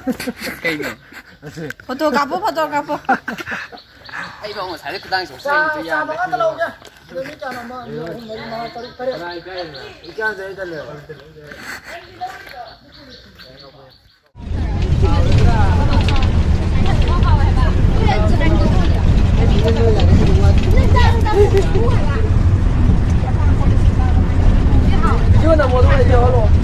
Foto kapo. Ai bông mà xài cái đang sổ xanh tôi ra. Chưa nào một lúc này chưa luôn.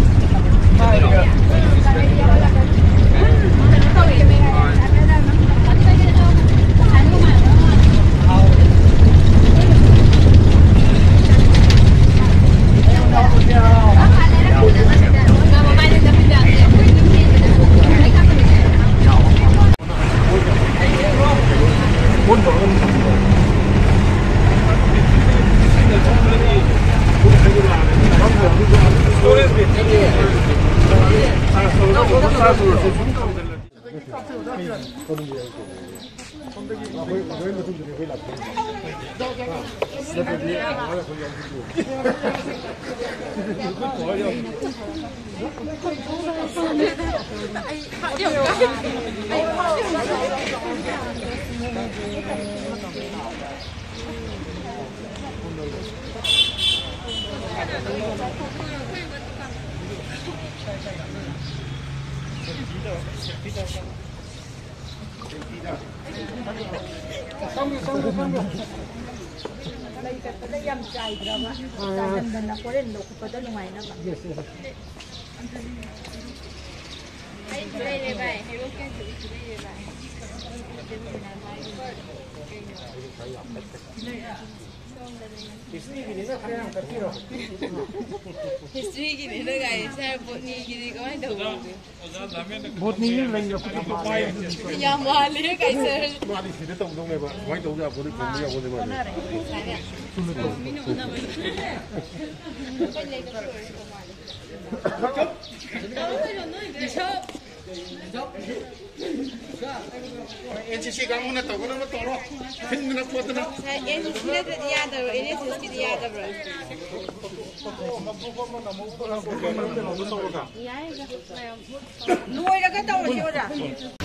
History gini tuh guys, saya botni gini kau ada tahu? Botni ni lain aku tak pakai. Yang mahal ya guys. Mahal sih dia tahu dong apa? Why tahu dia botni kau ni aku ni mana? NCC kamu nak tahu mana tahu? Hindi nak buat na. NCC na dia ada, NCC dia ada bro. Nuôi là cái tàu là gì vậy?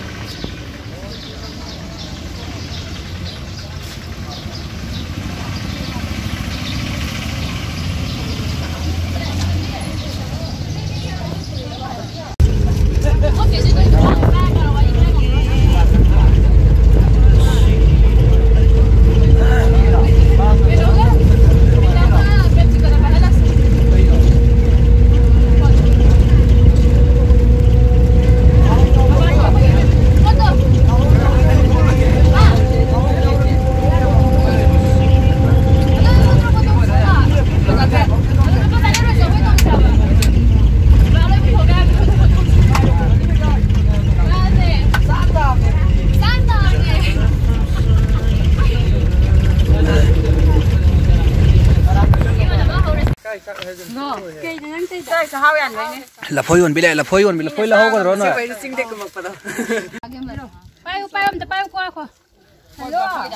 Là phơi còn bị lại là phơi là hô còn rồi nè. Bay om ta bay qua kho. Hello.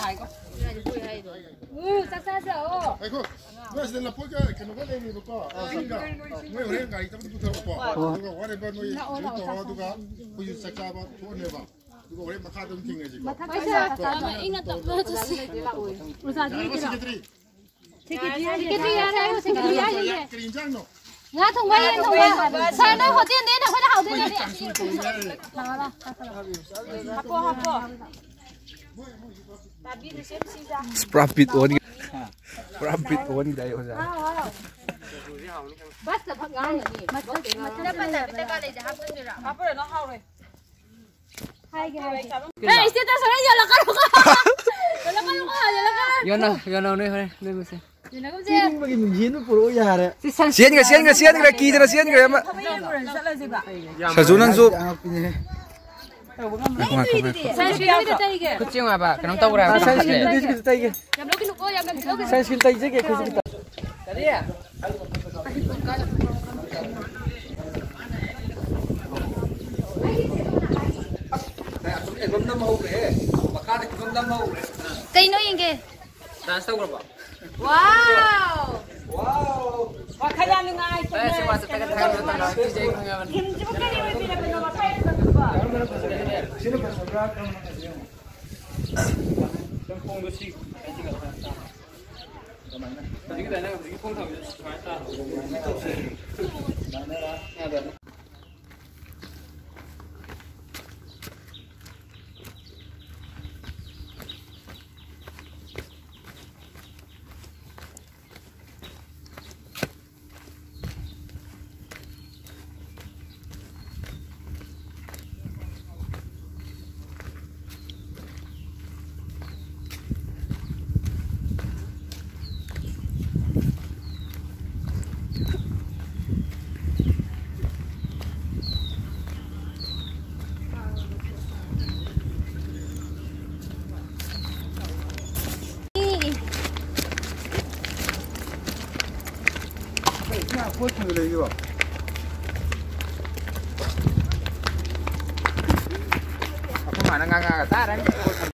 Sa sao. Ai ko? Mas dia lapor ke no boleh ni buka. Singa. Moi orang gari tapi putar apa. Juga whatever noi itu juga puyu saksa ba tu ne ba. Juga orang makan tu tinggal je. Makan. Ingat tak betul sih. Usah dia. Secretary ya. Kerinjang no. Ngã thùng bay lên thùng bay. Sao đây họ tiên đến là phải hậu tiên đi. Hapo. Profit on. Profit on đây rồi. Bắt được phật ngai. Mà nó bây giờ cái nàyจะhapo đi rồi. Hapo rồi nó hậu rồi. Hai cái. Ê, xin ta nói giờ là cái lúc. Giờ là cái lúc rồi. Yo no đây đây mình xem. Xiên cái kỳ cho xiên cái em ạ. Sử dụng năng dụng. Kucing apa? Kenapa tahu berapa? Saya skill tay je ke kita. Tadi ya? Cây nó yên kìa. Tahu berapa? Wow. Wah kaya ni ngai. Saya coba tekan tekan. Kim coba kali ni bila bila apa? Aku pun boleh juga. Aku mana nggak taran.